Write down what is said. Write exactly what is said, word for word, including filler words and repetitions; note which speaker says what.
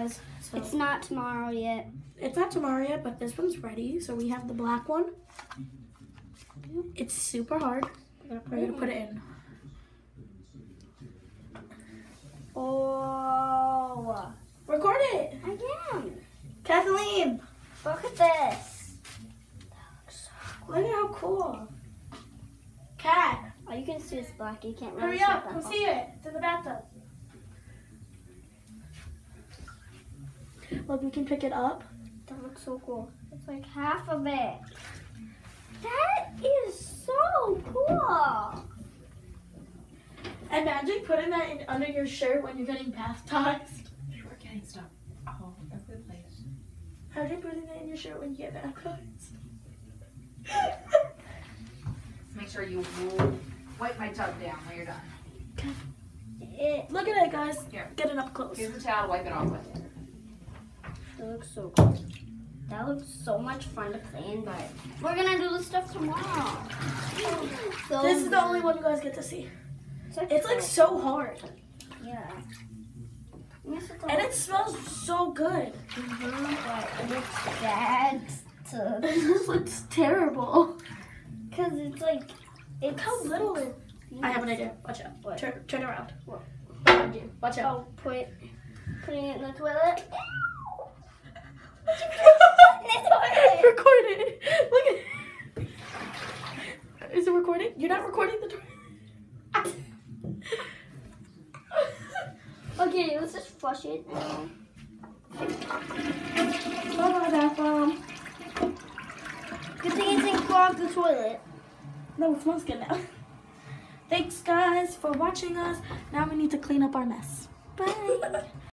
Speaker 1: guys. So
Speaker 2: It's not tomorrow yet.
Speaker 1: it's not tomorrow yet, but this one's ready. So we have the black one. It's super hard. We're gonna put it in.
Speaker 2: Oh,
Speaker 1: Record it.
Speaker 2: I can.
Speaker 1: Kathleen,
Speaker 2: Look at this.
Speaker 1: look at how cool. Cat,
Speaker 2: Oh, you can see it's black. You can't really
Speaker 1: hurry
Speaker 2: see
Speaker 1: up.
Speaker 2: that
Speaker 1: Come
Speaker 2: well.
Speaker 1: see it. It's in the bathtub. Look, we can pick it up.
Speaker 2: That looks so cool. It's like half of it. That is so cool.
Speaker 1: Imagine putting that in under your shirt when you're getting baptized.
Speaker 3: We're getting stuff all over the place.
Speaker 1: Imagine putting that in your shirt when you get baptized.
Speaker 3: Make sure you wipe my tub down when you're done.
Speaker 2: It,
Speaker 1: Look at it, guys.
Speaker 3: Here.
Speaker 1: Get it up close.
Speaker 3: Here's the towel to wipe it off with.
Speaker 2: it looks so cool. That looks so much fun to clean, but we're gonna do this stuff tomorrow. So
Speaker 1: This is the only one you guys get to see.
Speaker 2: It's like,
Speaker 1: It's like so hard.
Speaker 2: yeah.
Speaker 1: And it smells so good.
Speaker 2: Mhm, but it looks bad to,
Speaker 1: This looks terrible.
Speaker 2: cause it's like it's
Speaker 1: Look how little it. I have an idea. Watch out.
Speaker 2: What?
Speaker 1: Turn, turn around.
Speaker 2: What?
Speaker 1: Behind you. Watch out.
Speaker 2: Oh, put putting it in the toilet.
Speaker 1: Record it. Look at. Is it recording? You're not recording the toilet.
Speaker 2: Okay, let's just flush it.
Speaker 1: Bye, bathroom.
Speaker 2: Good thing it didn't clog the toilet.
Speaker 1: No, it smells good now. Thanks, guys, for watching us. Now we need to clean up our mess. Bye.